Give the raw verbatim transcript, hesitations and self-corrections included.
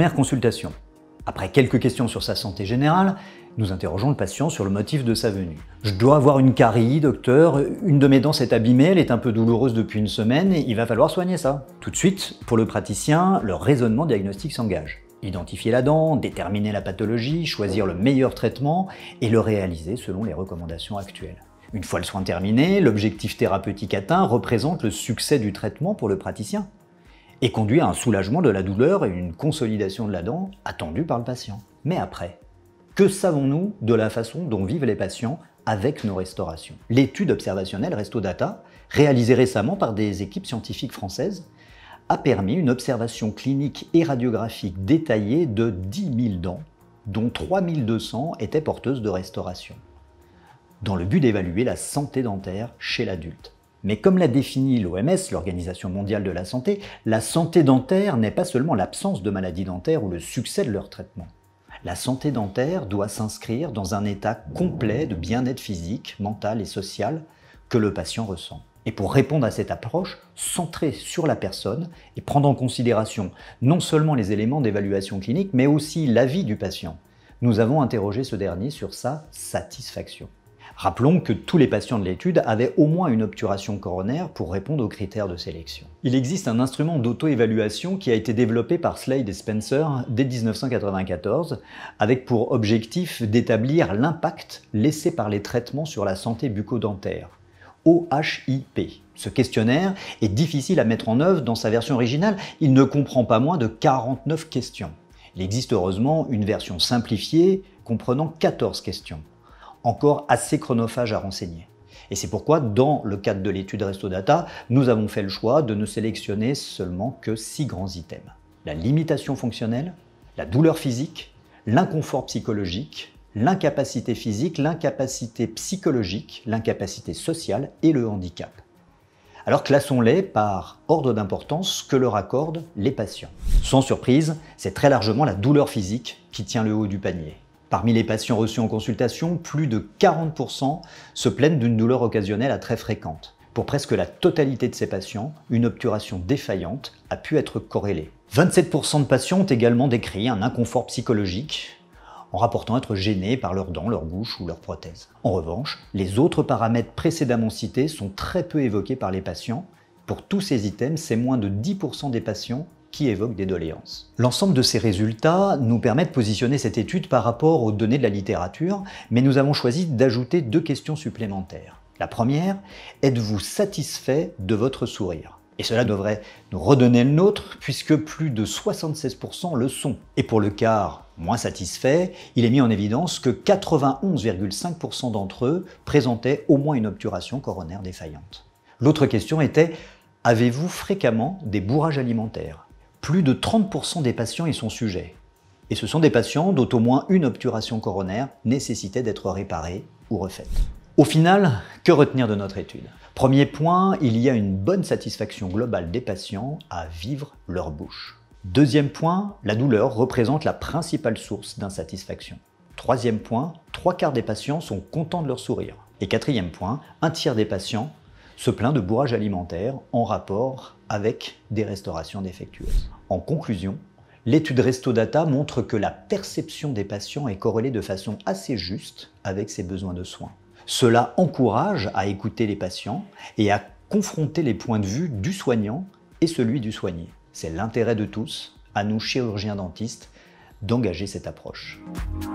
Première consultation. Après quelques questions sur sa santé générale, nous interrogeons le patient sur le motif de sa venue. « Je dois avoir une carie, docteur. Une de mes dents s'est abîmée, elle est un peu douloureuse depuis une semaine, et il va falloir soigner ça. » Tout de suite, pour le praticien, le raisonnement diagnostique s'engage. Identifier la dent, déterminer la pathologie, choisir le meilleur traitement et le réaliser selon les recommandations actuelles. Une fois le soin terminé, l'objectif thérapeutique atteint représente le succès du traitement pour le praticien et conduit à un soulagement de la douleur et une consolidation de la dent attendue par le patient. Mais après, que savons-nous de la façon dont vivent les patients avec nos restaurations? L'étude observationnelle RestoData, réalisée récemment par des équipes scientifiques françaises, a permis une observation clinique et radiographique détaillée de dix mille dents, dont trois mille deux cents étaient porteuses de restauration, dans le but d'évaluer la santé dentaire chez l'adulte. Mais comme l'a défini l'O M S, l'Organisation mondiale de la santé, la santé dentaire n'est pas seulement l'absence de maladies dentaires ou le succès de leur traitement. La santé dentaire doit s'inscrire dans un état complet de bien-être physique, mental et social que le patient ressent. Et pour répondre à cette approche centrée sur la personne et prendre en considération non seulement les éléments d'évaluation clinique, mais aussi l'avis du patient, nous avons interrogé ce dernier sur sa satisfaction. Rappelons que tous les patients de l'étude avaient au moins une obturation coronaire pour répondre aux critères de sélection. Il existe un instrument d'auto-évaluation qui a été développé par Slade et Spencer dès mille neuf cent quatre-vingt-quatorze, avec pour objectif d'établir l'impact laissé par les traitements sur la santé bucco-dentaire, O H I P. Ce questionnaire est difficile à mettre en œuvre dans sa version originale, il ne comprend pas moins de quarante-neuf questions. Il existe heureusement une version simplifiée comprenant quatorze questions, encore assez chronophage à renseigner. Et c'est pourquoi, dans le cadre de l'étude RestoData, nous avons fait le choix de ne sélectionner seulement que six grands items. La limitation fonctionnelle, la douleur physique, l'inconfort psychologique, l'incapacité physique, l'incapacité psychologique, l'incapacité sociale et le handicap. Alors classons-les par ordre d'importance que leur accordent les patients. Sans surprise, c'est très largement la douleur physique qui tient le haut du panier. Parmi les patients reçus en consultation, plus de quarante pour cent se plaignent d'une douleur occasionnelle à très fréquente. Pour presque la totalité de ces patients, une obturation défaillante a pu être corrélée. vingt-sept pour cent de patients ont également décrit un inconfort psychologique en rapportant être gênés par leurs dents, leur bouche ou leur prothèse. En revanche, les autres paramètres précédemment cités sont très peu évoqués par les patients. Pour tous ces items, c'est moins de dix pour cent des patients qui évoquent des doléances. L'ensemble de ces résultats nous permet de positionner cette étude par rapport aux données de la littérature, mais nous avons choisi d'ajouter deux questions supplémentaires. La première, êtes-vous satisfait de votre sourire? Et cela devrait nous redonner le nôtre, puisque plus de soixante-seize pour cent le sont. Et pour le quart moins satisfait, il est mis en évidence que quatre-vingt-onze virgule cinq pour cent d'entre eux présentaient au moins une obturation coronaire défaillante. L'autre question était, avez-vous fréquemment des bourrages alimentaires? Plus de trente pour cent des patients y sont sujets. Et ce sont des patients dont au moins une obturation coronaire nécessitait d'être réparée ou refaite. Au final, que retenir de notre étude? Premier point, il y a une bonne satisfaction globale des patients à vivre leur bouche. Deuxième point, la douleur représente la principale source d'insatisfaction. Troisième point, trois quarts des patients sont contents de leur sourire. Et quatrième point, un tiers des patients se plaint de bourrage alimentaire en rapport avec des restaurations défectueuses. En conclusion, l'étude RestoData montre que la perception des patients est corrélée de façon assez juste avec ses besoins de soins. Cela encourage à écouter les patients et à confronter les points de vue du soignant et celui du soigné. C'est l'intérêt de tous, à nous chirurgiens dentistes, d'engager cette approche.